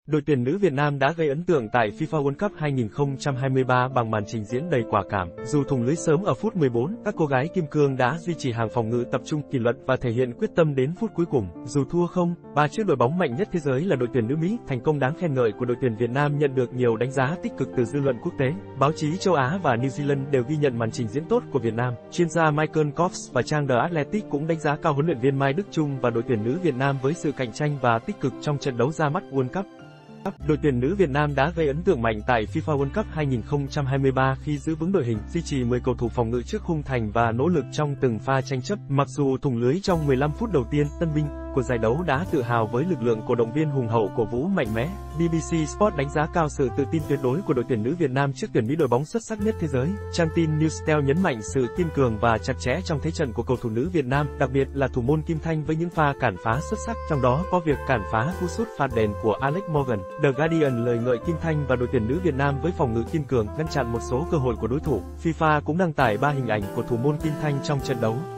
Đội tuyển nữ Việt Nam đã gây ấn tượng tại FIFA World Cup 2023 bằng màn trình diễn đầy quả cảm. Dù thủng lưới sớm ở phút 14, các cô gái kim cương đã duy trì hàng phòng ngự tập trung, kỷ luật và thể hiện quyết tâm đến phút cuối cùng. Dù thua 0-3 trước đội bóng mạnh nhất thế giới là đội tuyển nữ Mỹ, thành công đáng khen ngợi của đội tuyển Việt Nam nhận được nhiều đánh giá tích cực từ dư luận quốc tế. Báo chí châu Á và New Zealand đều ghi nhận màn trình diễn tốt của Việt Nam. Chuyên gia Michael Kops và trang The Athletic cũng đánh giá cao huấn luyện viên Mai Đức Chung và đội tuyển nữ Việt Nam với sự cạnh tranh và tích cực trong trận đấu ra mắt World Cup. Đội tuyển nữ Việt Nam đã gây ấn tượng mạnh tại FIFA World Cup 2023 khi giữ vững đội hình, duy trì 10 cầu thủ phòng ngự trước khung thành và nỗ lực trong từng pha tranh chấp. Mặc dù thủng lưới trong 15 phút đầu tiên, tân binh của giải đấu đã tự hào với lực lượng cổ động viên hùng hậu cổ vũ mạnh mẽ. BBC Sport đánh giá cao sự tự tin tuyệt đối của đội tuyển nữ Việt Nam trước tuyển Mỹ, đội bóng xuất sắc nhất thế giới. Trang tin Newstel nhấn mạnh sự kiên cường và chặt chẽ trong thế trận của cầu thủ nữ Việt Nam, đặc biệt là thủ môn Kim Thanh với những pha cản phá xuất sắc, trong đó có việc cản phá cú sút phạt đền của Alex Morgan. The Guardian lời ngợi Kim Thanh và đội tuyển nữ Việt Nam với phòng ngự kiên cường, ngăn chặn một số cơ hội của đối thủ. FIFA cũng đăng tải 3 hình ảnh của thủ môn Kim Thanh trong trận đấu.